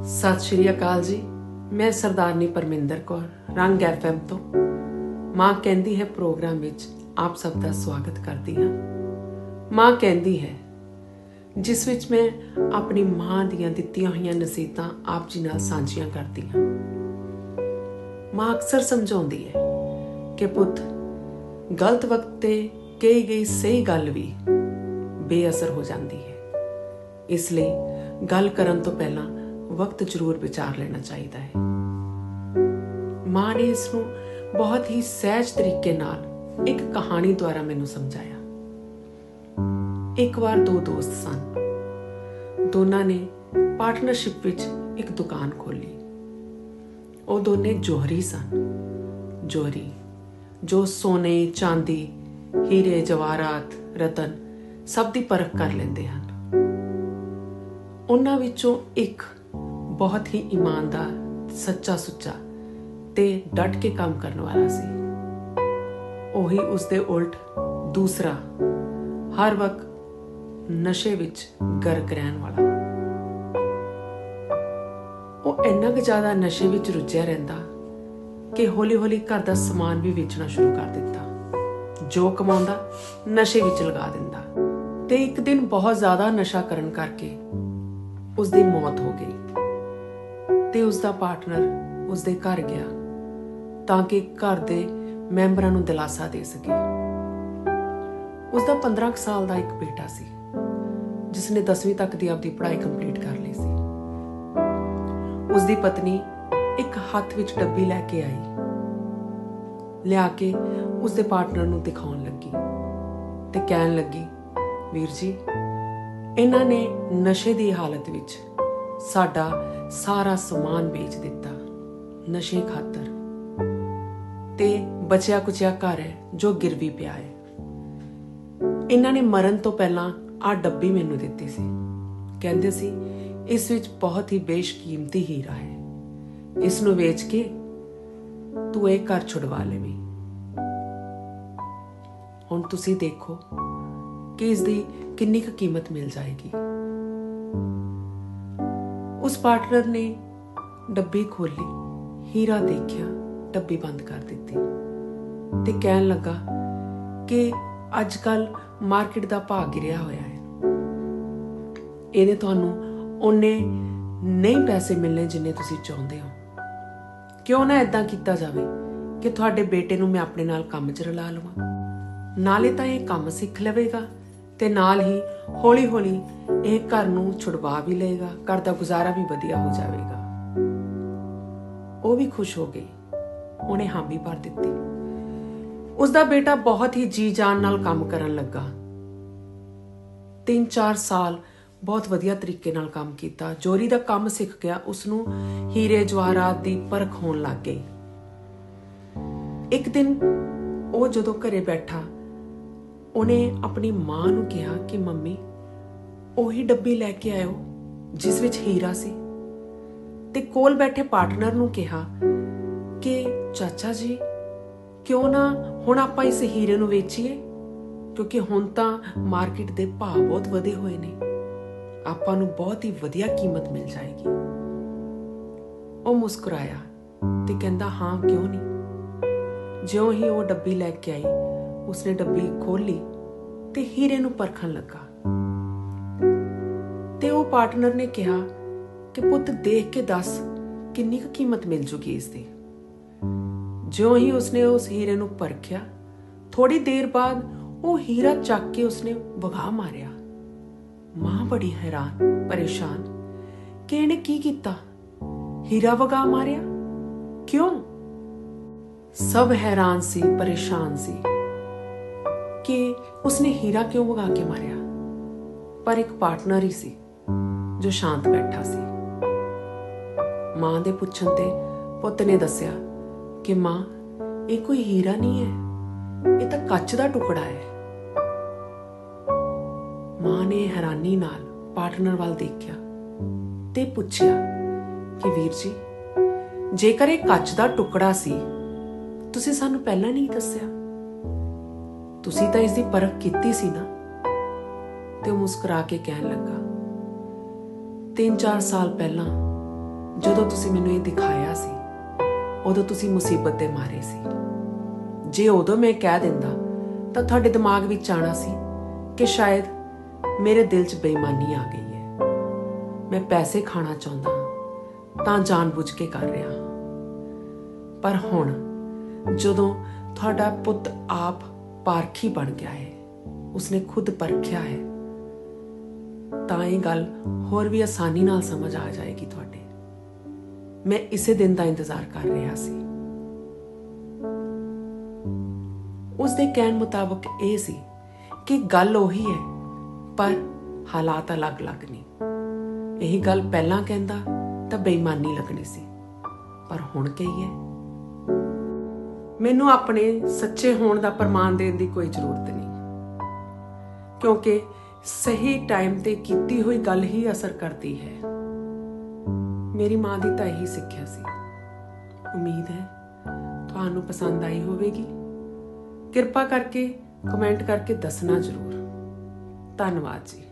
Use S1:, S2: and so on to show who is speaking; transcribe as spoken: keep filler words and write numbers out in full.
S1: सत श्री अकाल जी। मैं सरदारनी परमिंदर कौर रंग एफ एम तो मां कहती है प्रोग्राम विच आप सब का स्वागत करती हाँ। मां कहती है जिस विच मैं अपनी मां दियां दित्तियां हुई नसीहतां आप जी नाल सांझियां करती हाँ। मां अक्सर समझाउंदी है कि पुत गलत वक्त ते कही गई सही गल भी बेअसर हो जाती है, इसलिए गल करन तो पहला वक्त जरूर विचार लेना चाहिए है। मां ने इसनूं बहुत ही सहज तरीके नाल एक कहानी द्वारा मैनूं समझाया। एक बार दो दोस्त सन, दोनों ने पार्टनरशिप विच एक दुकान खोली। वो दोने जोहरी सन, जोहरी जो सोने चांदी हीरे जवाहरात रतन सब दी परख कर लेंदे हन। उन्हां विचों एक बहुत ही ईमानदार सच्चा सुच्चा ते डट के काम करने वाला सी। ओही उसदे उल्ट दूसरा हर वक्त नशे विच गर्क रहन वाला। वो इन्ना क ज्यादा नशे विच रुझिया रहिंदा कि हौली हौली घर दा समान भी बेचना शुरू कर दिता। जो कमाउंदा नशे विच लगा दिंदा ते एक दिन बहुत ज्यादा नशा करन करके उसदी मौत हो गई ते उसदा पार्टनर उसदे घर गया ताकि घर दे मैंबरां नूं दिलासा दे सके। उसदा पंद्रह साल दा एक बेटा सी जिसने दसवीं तक दी अपनी पढ़ाई कंप्लीट कर ली सी। उसदी पत्नी एक हाथ विच डब्बी लैके आई, लिया के उसदे पार्टनर नूं दिखाउण लगी ते कहण लगी, वीर जी इन्हां ने नशे दी हालत विच साडा सारा समान बेच दिता नशे खातर ते बचिया कुचिया घर है जो गिरवी पिया है। इन्हां ने मरण तो पहला आ डब्बी मैनू दिती सी, कहंदे सी इस विच बहुत ही बेशकीमती हीरा है, इसनू वेच के तू एक घर छुड़वा लेवी। हुण तुसी देखो कि इसदी किन्नी क कीमत मिल जाएगी। उस पार्टनर ने डब्बी खोली, हीरा देखिया, डब्बी बंद कर दी ते कहन लगा कि अजकल मार्केट दा भाव गिरिया होया है, इहदे तुहानूं उन्ने नहीं पैसे मिलने जिन्ने तुसीं चाहुंदे हो। क्यों ना इदां कीता जावे कि तुहाडे बेटे नूं मैं अपने नाल काम च रला लवां, नाले तां इह काम सिੱਖ लवेगा ते नाल ही हौली हौली ਇਹ घर ਨੂੰ ਛੁਡਵਾ भी लेगा, घर ਦਾ गुजारा भी वधिया हो जाएगा। ਉਹ भी खुश हो गई, ਉਹਨੇ हामी भर ਦਿੱਤੀ। उसदा बेटा बहुत ही जी जान नाल काम करन लगा। तीन चार साल बहुत वधिया तरीके नाल काम कीता। जोरी दा काम सिੱਖ गया, उसनूं हीरे जवाहरात दी परख होण लग गई। एक दिन ਉਹ ਜਦੋਂ ਘਰੇ बैठा, ਉਹਨੇ अपनी मां ਨੂੰ ਕਿਹਾ कि मम्मी ਉਹੀ ਡੱਬੀ ਲੈ ਕੇ ਆਇਓ ਜਿਸ ਵਿੱਚ ਹੀਰਾ ਸੀ। ਤੇ ਕੋਲ ਬੈਠੇ ਪਾਰਟਨਰ ਨੂੰ ਕਿਹਾ ਕਿ ਚਾਚਾ ਜੀ ਕਿਉਂ ਨਾ ਹੁਣ ਆਪਾਂ ਇਸ ਹੀਰੇ ਨੂੰ ਵੇਚੀਏ, ਕਿਉਂਕਿ ਹੁਣ ਤਾਂ ਮਾਰਕੀਟ ਦੇ ਭਾਅ ਬਹੁਤ ਵਧੇ ਹੋਏ ਨੇ, ਆਪਾਂ ਨੂੰ ਬਹੁਤ ਹੀ ਵਧੀਆ ਕੀਮਤ ਮਿਲ ਜਾਏਗੀ। ਉਹ ਮੁਸਕਰਾਇਆ ਤੇ ਕਹਿੰਦਾ ਹਾਂ ਕਿਉਂ ਨਹੀਂ। ਜਿਉਂ ਹੀ ਉਹ ਡੱਬੀ ਲੈ ਕੇ ਆਈ, ਉਸਨੇ ਡੱਬੀ ਖੋਲੀ ਤੇ ਹੀਰੇ ਨੂੰ ਪਰਖਣ ਲੱਗਾ ਤੇ ਉਹ ਪਾਰਟਨਰ ਨੇ ਕਿਹਾ ਕਿ ਪੁੱਤ ਦੇਖ ਕੇ ਦੱਸ ਕਿੰਨੀ ਕੁ ਕੀਮਤ ਮਿਲ ਜੂਗੀ ਇਸ ਦੀ। ਜਿਉਂ ਹੀ ਉਸਨੇ ਉਸ ਹੀਰੇ ਨੂੰ ਪਰਖਿਆ, ਥੋੜੀ ਦੇਰ ਬਾਅਦ ਉਹ ਹੀਰਾ ਚੱਕ ਕੇ ਉਸਨੇ ਵਗਾ ਮਾਰਿਆ। ਮਾਂ ਬੜੀ ਹੈਰਾਨ ਪਰੇਸ਼ਾਨ ਕਿ ਇਹਨੇ ਕੀ ਕੀਤਾ, ਹੀਰਾ ਵਗਾ ਮਾਰਿਆ ਕਿਉਂ। सब हैरान सी परेशान सी कि उसने हीरा क्यों वगा के मारिया, पर एक पार्टनर ही सी जो शांत बैठा सी। मां दे पुछण ते पुੱਤ ने दस्सिया कि मां ये कोई हीरा नहीं है, ये तो कच दा टुकड़ा है। मां ने हैरानी नाल पार्टनर वाल देखिया ते पुछया कि वीर जी जेकर ये कच दा टुकड़ा सी ਤੁਸੀਂ ਸਾਨੂੰ ਪਹਿਲਾਂ ਨਹੀਂ ਦੱਸਿਆ, ਤੁਸੀਂ ਤਾਂ ਇਸ ਦੀ ਪਰਖ ਕੀਤੀ ਸੀ ਨਾ। ਤੇ ਉਹ ਮੁਸਕਰਾ ਕੇ ਕਹਿਣ ਲੱਗਾ, तीन चार साल पहला ਜਦੋਂ ਤੁਸੀਂ ਮੈਨੂੰ ਇਹ ਦਿਖਾਇਆ ਸੀ ਉਦੋਂ ਤੁਸੀਂ ਮੁਸੀਬਤ ਦੇ ਮਾਰੇ ਸੀ। ਜੇ ਉਦੋਂ ਮੈਂ ਕਹਿ ਦਿੰਦਾ ਤਾਂ ਤੁਹਾਡੇ ਦਿਮਾਗ ਵਿੱਚ ਆਣਾ ਸੀ ਕਿ ਸ਼ਾਇਦ ਮੇਰੇ ਦਿਲ 'ਚ ਬੇਈਮਾਨੀ ਆ ਗਈ ਹੈ, ਮੈਂ ਪੈਸੇ ਖਾਣਾ ਚਾਹੁੰਦਾ ਹਾਂ ਤਾਂ ਜਾਣਬੁੱਝ ਕੇ ਕਰ ਰਿਹਾ। ਪਰ ਹੁਣ ਜਦੋਂ ਤੁਹਾਡਾ ਪੁੱਤ ਆਪ ਪਾਰਖੀ ਬਣ ਗਿਆ ਹੈ, ਉਸਨੇ ਖੁਦ ਪਰਖਿਆ ਹੈ, ਤਾਂ ਇਹ ਗੱਲ ਹੋਰ ਵੀ ਆਸਾਨੀ ਨਾਲ ਸਮਝ ਆ ਜਾਏਗੀ ਤੁਹਾਡੇ। ਮੈਂ ਇਸੇ ਦਿਨ ਦਾ ਇੰਤਜ਼ਾਰ ਕਰ ਰਿਹਾ ਸੀ। ਉਸਦੇ ਕਹਿਣ ਮੁਤਾਬਕ ਇਹ ਸੀ ਕਿ ਗੱਲ ਉਹੀ ਹੈ ਪਰ ਹਾਲਾਤ ਅਲੱਗ-ਅਲੱਗ ਨੇ। ਇਹੀ ਗੱਲ ਪਹਿਲਾਂ ਕਹਿੰਦਾ ਤਾਂ ਬੇਈਮਾਨੀ ਲੱਗਣੀ ਸੀ, ਪਰ ਹੁਣ ਕਹੀ ਹੈ। ਮੈਨੂੰ ਆਪਣੇ ਸੱਚੇ ਹੋਣ ਦਾ ਪ੍ਰਮਾਣ ਦੇਣ ਦੀ ਕੋਈ ਜ਼ਰੂਰਤ ਨਹੀਂ, ਕਿਉਂਕਿ ਸਹੀ ਟਾਈਮ ਤੇ ਕੀਤੀ ਹੋਈ ਗੱਲ ਹੀ ਅਸਰ ਕਰਦੀ ਹੈ। ਮੇਰੀ ਮਾਂ ਦੀ ਤਾਂ ਇਹੀ ਸਿੱਖਿਆ ਸੀ। ਉਮੀਦ ਹੈ ਤੁਹਾਨੂੰ ਪਸੰਦ ਆਈ ਹੋਵੇਗੀ। ਕਿਰਪਾ ਕਰਕੇ ਕਮੈਂਟ ਕਰਕੇ ਦੱਸਣਾ ਜ਼ਰੂਰ। ਧੰਨਵਾਦ ਜੀ।